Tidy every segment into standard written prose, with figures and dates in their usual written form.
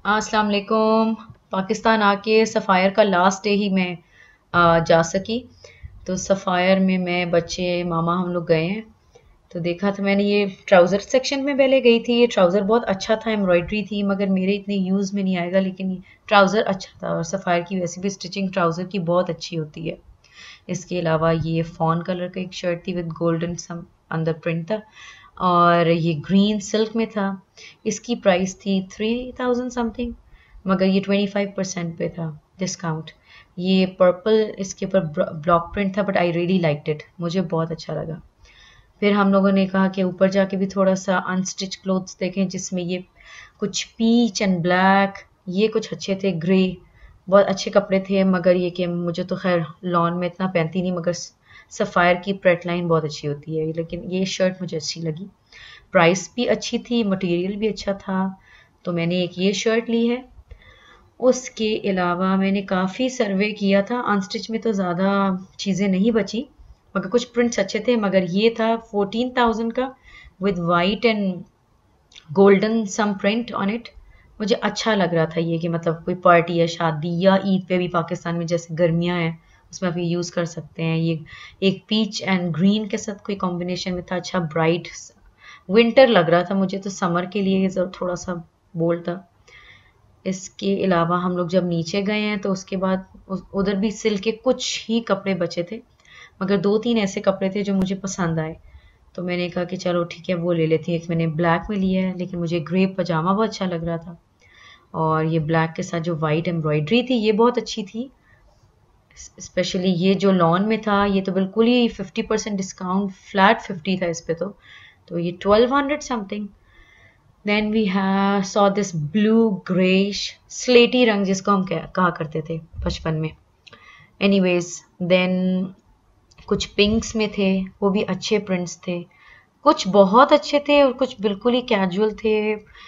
अस्सलाम वालेकुम। पाकिस्तान आके सफ़ायर का लास्ट डे ही मैं जा सकी। तो सफ़ायर में मैं बच्चे मामा हम लोग गए हैं। तो देखा था मैंने, ये ट्राउज़र सेक्शन में पहले गई थी। ये ट्राउज़र बहुत अच्छा था, एम्ब्रॉयडरी थी, मगर मेरे इतने यूज़ में नहीं आएगा, लेकिन ये ट्राउज़र अच्छा था। और सफ़ायर की वैसे भी स्टिचिंग ट्राउज़र की बहुत अच्छी होती है। इसके अलावा ये फॉन कलर का एक शर्ट थी विद गोल्डन सम अंदर प्रिंट था, और ये ग्रीन सिल्क में था। इसकी प्राइस थी 3000 समथिंग, मगर ये 25% पे था डिस्काउंट। ये पर्पल, इसके ऊपर ब्लॉक प्रिंट था, but I really liked it, मुझे बहुत अच्छा लगा। फिर हम लोगों ने कहा कि ऊपर जाके भी थोड़ा सा अनस्टिच क्लोथ्स देखें, जिसमें ये कुछ पीच एंड ब्लैक, ये कुछ अच्छे थे, ग्रे, बहुत अच्छे कपड़े थे। मगर ये कि मुझे तो खैर लॉन में इतना पहनती नहीं, मगर सफ़ायर की प्रेट लाइन बहुत अच्छी होती है, लेकिन ये शर्ट मुझे अच्छी लगी। प्राइस भी अच्छी थी, मटेरियल भी अच्छा था, तो मैंने एक ये शर्ट ली है। उसके अलावा मैंने काफ़ी सर्वे किया था, अनस्टिच में तो ज़्यादा चीज़ें नहीं बची, मगर कुछ प्रिंट्स अच्छे थे। मगर ये था 14,000 का, with white and golden some print on it. मुझे अच्छा लग रहा था ये, कि मतलब कोई पार्टी या शादी या ईद पे भी पाकिस्तान में जैसे गर्मियाँ हैं उसमें आप ये यूज़ कर सकते हैं। ये एक पीच एंड ग्रीन के साथ कोई कॉम्बिनेशन में था, अच्छा ब्राइट विंटर लग रहा था मुझे, तो समर के लिए ये थोड़ा सा बोल्ड था। इसके अलावा हम लोग जब नीचे गए हैं तो उसके बाद उधर भी सिल्क के कुछ ही कपड़े बचे थे, मगर दो तीन ऐसे कपड़े थे जो मुझे पसंद आए, तो मैंने कहा कि चलो ठीक है वो ले लेती हूँ। एक मैंने ब्लैक में लिया है, लेकिन मुझे ग्रे पजामा बहुत अच्छा लग रहा था, और ये ब्लैक के साथ जो वाइट एम्ब्रॉयडरी थी ये बहुत अच्छी थी। स्पेशली ये जो लॉन में था, ये तो बिल्कुल ही 50% डिस्काउंट, फ्लैट 50 था इस पे, तो ये 1200 something. Then we have saw this blue greyish स्लेटी रंग, जिसको हम कहा करते थे बचपन में। एनीवेज, देन कुछ पिंक्स में थे, वो भी अच्छे प्रिंट्स थे। कुछ बहुत अच्छे थे और कुछ बिल्कुल ही कैजुअल थे।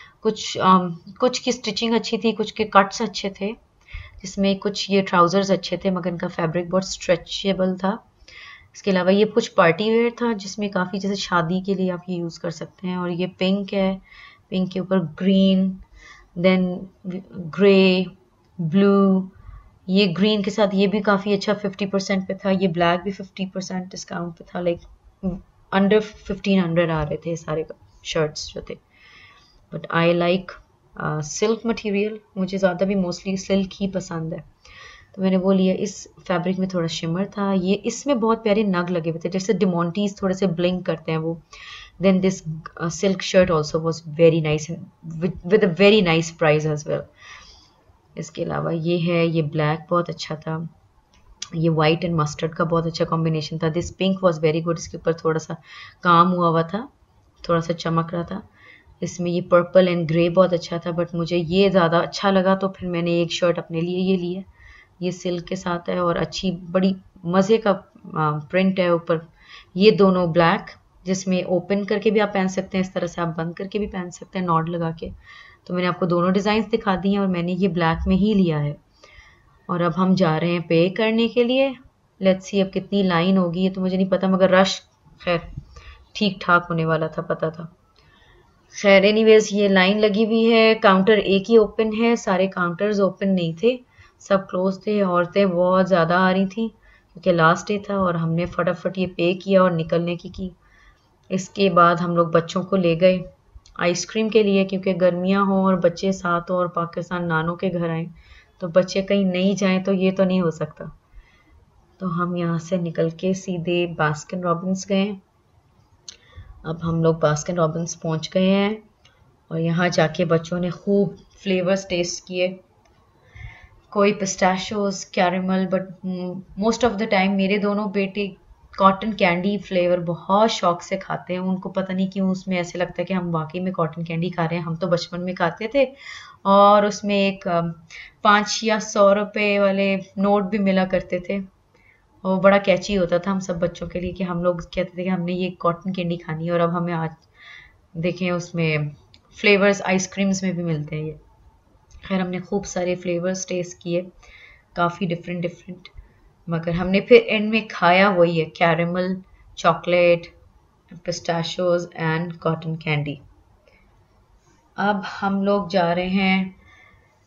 कुछ की स्टिचिंग अच्छी थी, कुछ के कट्स अच्छे थे, जिसमें कुछ ये ट्राउजर्स अच्छे थे, मगर इनका फैब्रिक बहुत स्ट्रेचेबल था। इसके अलावा ये कुछ पार्टी वेयर था, जिसमें काफ़ी जैसे शादी के लिए आप ये यूज़ कर सकते हैं। और ये पिंक है, पिंक के ऊपर ग्रीन, देन ग्रे, ब्लू, ये ग्रीन के साथ ये भी काफ़ी अच्छा 50% पे था। ये ब्लैक भी 50% डिस्काउंट पे था, लाइक अंडर 1500 आ रहे थे सारे शर्ट्स जो थे। But I like silk material, मुझे ज़्यादा भी मोस्टली सिल्क ही पसंद है, तो मैंने वो लिया। इस फैब्रिक में थोड़ा शिमर था, ये इसमें बहुत प्यारे नग लगे हुए थे, जैसे डिमोंटीज थोड़े से ब्लिंक करते हैं वो। Then this silk shirt also was very nice, with a very nice price as well. इसके अलावा ये है, ये ब्लैक बहुत अच्छा था, ये वाइट एंड मस्टर्ड का बहुत अच्छा कॉम्बिनेशन था। This pink was very good, इसके ऊपर थोड़ा सा काम हुआ हुआ था, थोड़ा सा चमक रहा था। इसमें ये पर्पल एंड ग्रे बहुत अच्छा था, बट मुझे ये ज़्यादा अच्छा लगा, तो फिर मैंने एक शर्ट अपने लिए ये ली है। ये सिल्क के साथ है और अच्छी बड़ी मज़े का प्रिंट है ऊपर। ये दोनों ब्लैक, जिसमें ओपन करके भी आप पहन सकते हैं, इस तरह से आप बंद करके भी पहन सकते हैं नॉट लगा के। तो मैंने आपको दोनों डिज़ाइंस दिखा दी हैं, और मैंने ये ब्लैक में ही लिया है। और अब हम जा रहे हैं पे करने के लिए। लेट्स सी अब कितनी लाइन होगी, ये तो मुझे नहीं पता, मगर रश खैर ठीक ठाक होने वाला था, पता था। खैर एनीवेज, ये लाइन लगी हुई है, काउंटर एक ही ओपन है, सारे काउंटर्स ओपन नहीं थे, सब क्लोज थे। औरतें बहुत ज़्यादा आ रही थी क्योंकि लास्ट डे था, और हमने फटाफट ये पे किया और निकलने की। इसके बाद हम लोग बच्चों को ले गए आइसक्रीम के लिए, क्योंकि गर्मियाँ हों और बच्चे साथ हों और पाकिस्तान नानों के घर आएँ, तो बच्चे कहीं नहीं जाएं तो ये तो नहीं हो सकता। तो हम यहाँ से निकल के सीधे बास्किन रॉबिन्स गए। अब हम लोग बास्किन रॉबिन्स पहुँच गए हैं, और यहाँ जाके बच्चों ने खूब फ्लेवर्स टेस्ट किए। कोई pistachios, caramel, but most of the time मेरे दोनों बेटे कॉटन कैंडी फ्लेवर बहुत शौक से खाते हैं। उनको पता नहीं क्यों उसमें ऐसे लगता है कि हम वाकई में कॉटन कैंडी खा रहे हैं। हम तो बचपन में खाते थे, और उसमें एक 5 या 100 रुपए वाले नोट भी मिला करते थे, और बड़ा कैची होता था हम सब बच्चों के लिए, कि हम लोग कहते थे कि हमने ये कॉटन कैंडी खानी है। और अब हमें आज देखें उसमें फ्लेवर्स आइसक्रीम्स में भी मिलते हैं ये। खैर हमने खूब सारे फ्लेवर्स टेस्ट किए, काफ़ी डिफरेंट डिफरेंट, मगर हमने फिर एंड में खाया वही है, caramel, chocolate, pistachios and cotton candy. अब हम लोग जा रहे हैं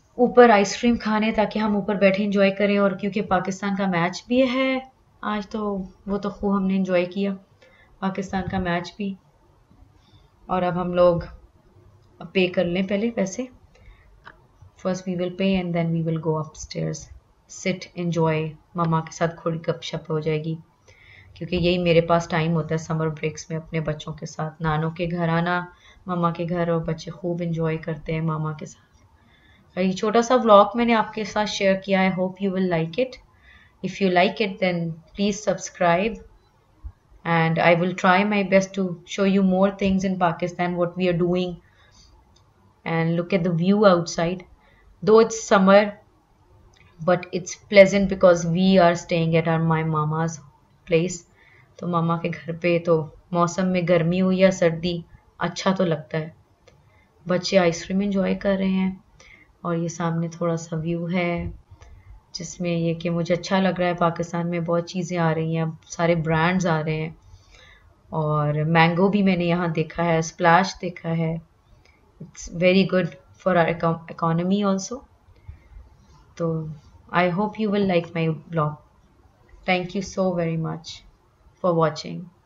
ऊपर आइसक्रीम खाने, ताकि हम ऊपर बैठे एंजॉय करें। और क्योंकि पाकिस्तान का मैच भी है आज, तो वो तो खूब हमने एंजॉय किया पाकिस्तान का मैच भी। और अब हम लोग पे कर लें पहले पैसे। First we will pay and then we will go upstairs, sit enjoy, मम्मा के साथ थोड़ी गपशप हो जाएगी, क्योंकि यही मेरे पास टाइम होता है समर ब्रेक्स में अपने बच्चों के साथ, नानों के घर आना, मम्मा के घर, और बच्चे खूब एंजॉय करते हैं मामा के साथ। ये छोटा सा व्लॉग मैंने आपके साथ शेयर किया। I hope you will like it. If you like it then please subscribe, and I will try my best to show you more things in Pakistan, what we are doing, and look at the view outside. Though it's summer, but it's pleasant because we are staying at my mama's place. तो मामा के घर पे तो मौसम में गर्मी हो या सर्दी अच्छा तो लगता है। बच्चे आइसक्रीम एंजॉय कर रहे हैं और ये सामने थोड़ा सा व्यू है जिसमें ये कि मुझे अच्छा लग रहा है। पाकिस्तान में बहुत चीज़ें आ रही हैं, अब सारे ब्रांड्स आ रहे हैं, और मैंगो भी मैंने यहाँ देखा है, स्प्लैश देखा है। It's very good for our economy also. तो I hope you will like my vlog. Thank you so very much for watching.